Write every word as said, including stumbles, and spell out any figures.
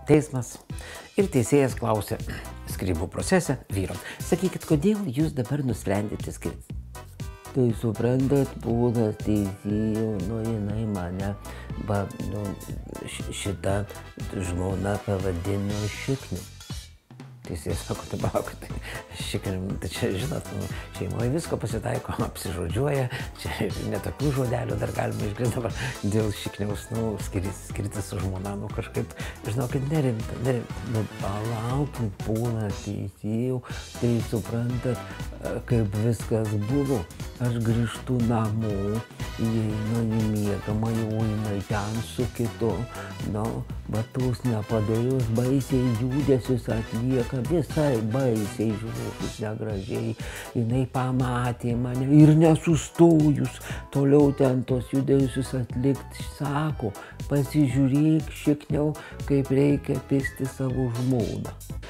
Teismas ir teisėjas klausė skyrybų procese vyro. Sakykit, kodėl jūs dabar nusprendėte skirtis? Tai suprantat, būdas teisėjų, nu jinai mane, ba, nu, šitą žmoną pavadino šikniu. Teisėjas sako, tai palauk, tai šikniu, tai čia, žinot, nu, šeimoje visko pasitaiko, apsižodžiuoja, čia netokių žodelių dar galima išgirsti dabar dėl šikniaus, nu, skirtis, skirtis su žmona, nu, kažkaip, žinokit, nerimta, nerimta, nu, palaukit, būna teisėjų, tai suprantat, kaip viskas buvo. Aš grįžtu namo, įeinu į miegamąjį, o jinai ten su kitu, nu, batus nepadarius, baisiai judesius atlieka, visai baisiai žiūrėkus negražiai. Jinai pamatė mane ir nesustojus, toliau ten tos judesius atlikti, sako, pasižiūrėk šikniau, kaip reikia pisti savo žmoną.